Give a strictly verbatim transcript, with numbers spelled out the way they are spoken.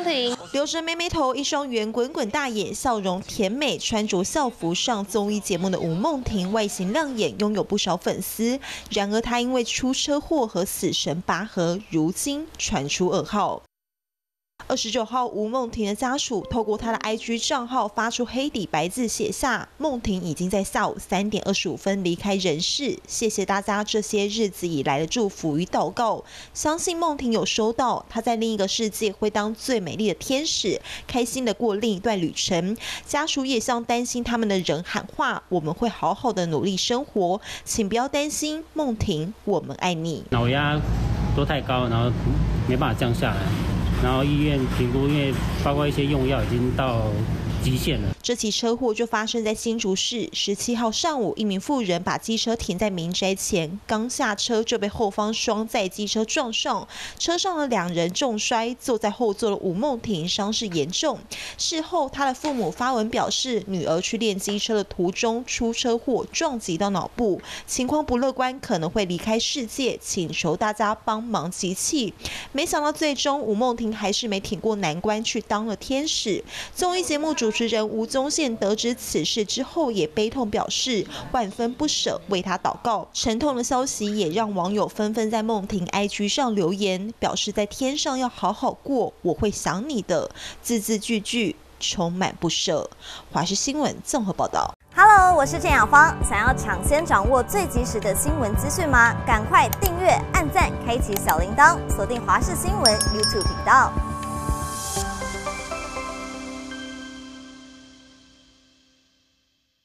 婷，留着妹妹头，一双圆滚滚大眼，笑容甜美，穿着校服上综艺节目的吴梦婷，外形亮眼，拥有不少粉丝。然而，她因为出车祸和死神拔河，如今传出噩耗。 二十九号，吴梦婷的家属透过她的 I G 账号发出黑底白字，写下：“梦婷已经在下午三点二十五分离开人世，谢谢大家这些日子以来的祝福与祷告。相信梦婷有收到，她在另一个世界会当最美丽的天使，开心的过另一段旅程。家属也向担心他们的人喊话：我们会好好的努力生活，请不要担心，梦婷，我们爱你。” 脑压都太高，然后没办法降下来。 然后医院评估，因为包括一些用药已经到极限了。 这起车祸就发生在新竹市十七号上午，一名妇人把机车停在民宅前，刚下车就被后方双载机车撞上，车上的两人重摔，坐在后座的吴梦婷伤势严重。事后，她的父母发文表示，女儿去练机车的途中出车祸，撞击到脑部，情况不乐观，可能会离开世界，请求大家帮忙集气。没想到最终吴梦婷还是没挺过难关，去当了天使。综艺节目主持人吴宗宪得知此事之后，也悲痛表示万分不舍，为他祷告。沉痛的消息也让网友纷纷在梦婷 I G 上留言，表示在天上要好好过，我会想你的，字字句句充满不舍。华视新闻综合报道。 Hello， 我是郑雅芳。想要抢先掌握最及时的新闻资讯吗？赶快订阅、按赞、开启小铃铛，锁定华视新闻 YouTube 频道。